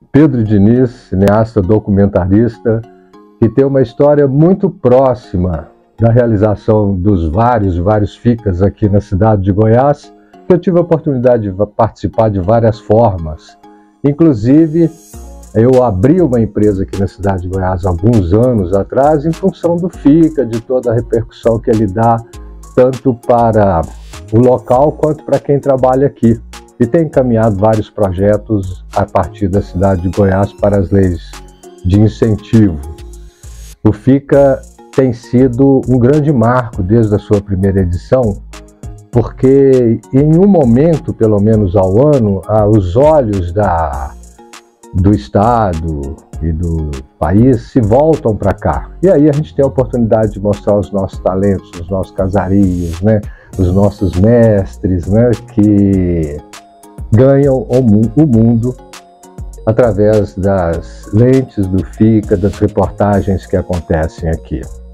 Pedro Diniz, cineasta documentarista, que tem uma história muito próxima da realização dos vários FICAs aqui na cidade de Goiás, que eu tive a oportunidade de participar de várias formas. Inclusive, eu abri uma empresa aqui na cidade de Goiás alguns anos atrás em função do FICA, de toda a repercussão que ele dá, tanto para o local quanto para quem trabalha aqui. E tem encaminhado vários projetos a partir da cidade de Goiás para as leis de incentivo. O FICA tem sido um grande marco desde a sua primeira edição, porque em um momento, pelo menos ao ano, os olhos do Estado e do país se voltam para cá. E aí a gente tem a oportunidade de mostrar os nossos talentos, os nossos casarios, né? Os nossos mestres, né? Que ganham o mundo através das lentes do FICA, das reportagens que acontecem aqui.